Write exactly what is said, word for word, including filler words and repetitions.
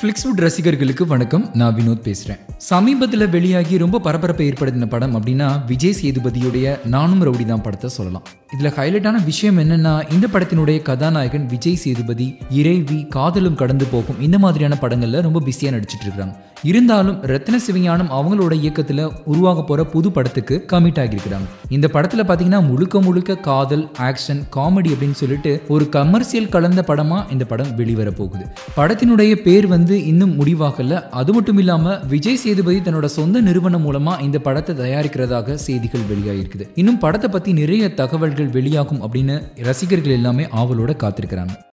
Flixwood ரசிகர்களுக்கு வணக்கம். நான் வினோத் பேசுறேன். சமீபத்தில் வெளியாகி ரொம்ப பரபரப்பை ஏற்படுத்தின படம் அப்படின்னா விஜய் சேதுபதியுடைய நானும் ரவுடி தான் படத்தை சொல்லலாம். இதுல ஹைலைட்டான விஷயம் என்னன்னா, இந்த படத்தினுடைய கதாநாயகன் விஜய் சேதுபதி இறைவி, காதலும் கடந்து போகும் இந்த மாதிரியான படங்கள்ல ரொம்ப பிஸியா நடிச்சிட்டு இருக்காங்க. இருந்தாலும் ரத்ன சிவஞானம் அவங்களோட இயக்கத்துல உருவாக போற புது படத்துக்கு கமிட் ஆகியிருக்கிறாங்க. இந்த படத்துல பாத்தீங்கன்னா முழுக்க முழுக்க காதல், ஆக்ஷன், காமெடி அப்படின்னு சொல்லிட்டு ஒரு கமர்ஷியல் கலந்த படமா இந்த படம் வெளிவர போகுது. படத்தினுடைய பேர் வந்து இன்னும் முடிவாகல. அது மட்டும் இல்லாம விஜய் சேதுபதி தன்னோட சொந்த நிறுவனம் மூலமா இந்த படத்தை தயாரிக்கிறதாக செய்திகள் வெளியாகிருக்குது. இன்னும் படத்தை பத்தி நிறைய தகவல்கள் வெளியாகும் அப்படின்னு ரசிகர்கள் எல்லாமே ஆவலோட காத்திருக்கிறாங்க.